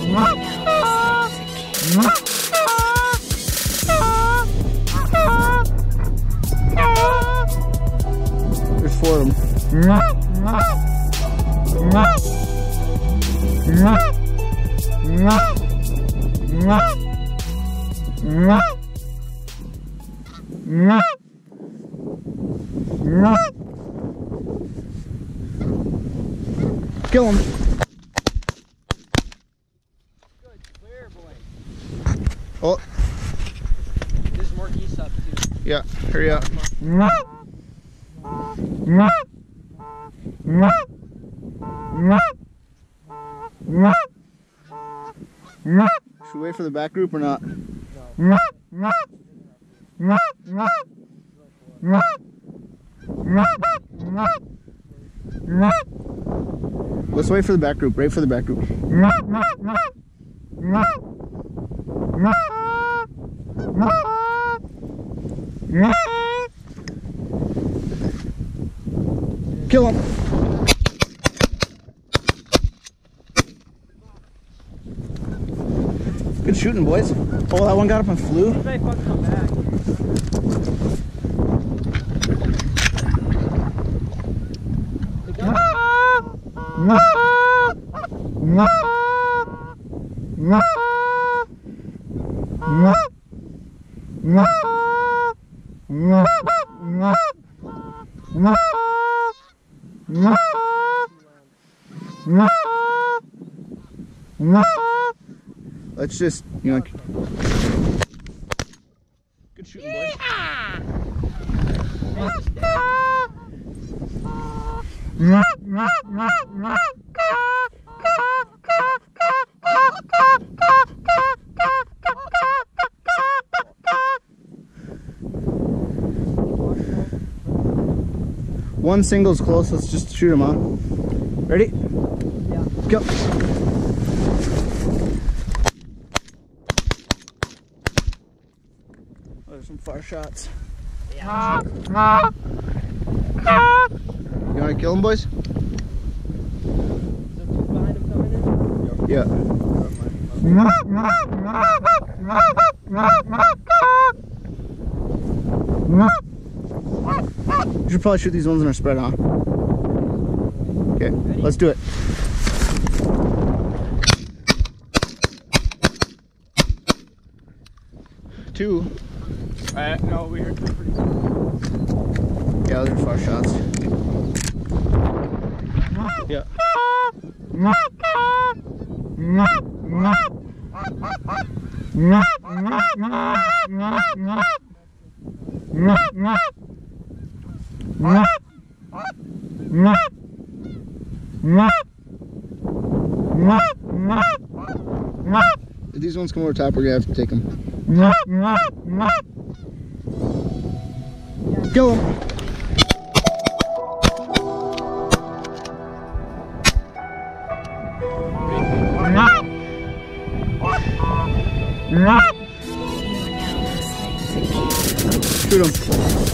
There's 4 of them. Kill him. Good, clear, boy. Oh. There's more geese up too. Yeah, hurry up. Should we wait for the back group or not? No. Let's wait for the back group, wait for the back group. Kill him. Good shooting, boys. Oh, that one got up and flew. He may fucking come back. Let's just, you know. Good shooting, boys. One single's close, let's just shoot him, huh? Ready? Yeah. Go. Oh, there's some far shots. Yeah. You want to kill him, boys? Is there two behind him coming in? Yeah. You should probably shoot these ones in our spread, huh? Okay, let's do it. Two. No, we heard two pretty good. Yeah, those are far shots. Yeah. If these ones come over top, we're gonna have to take them. Kill them. Shoot him.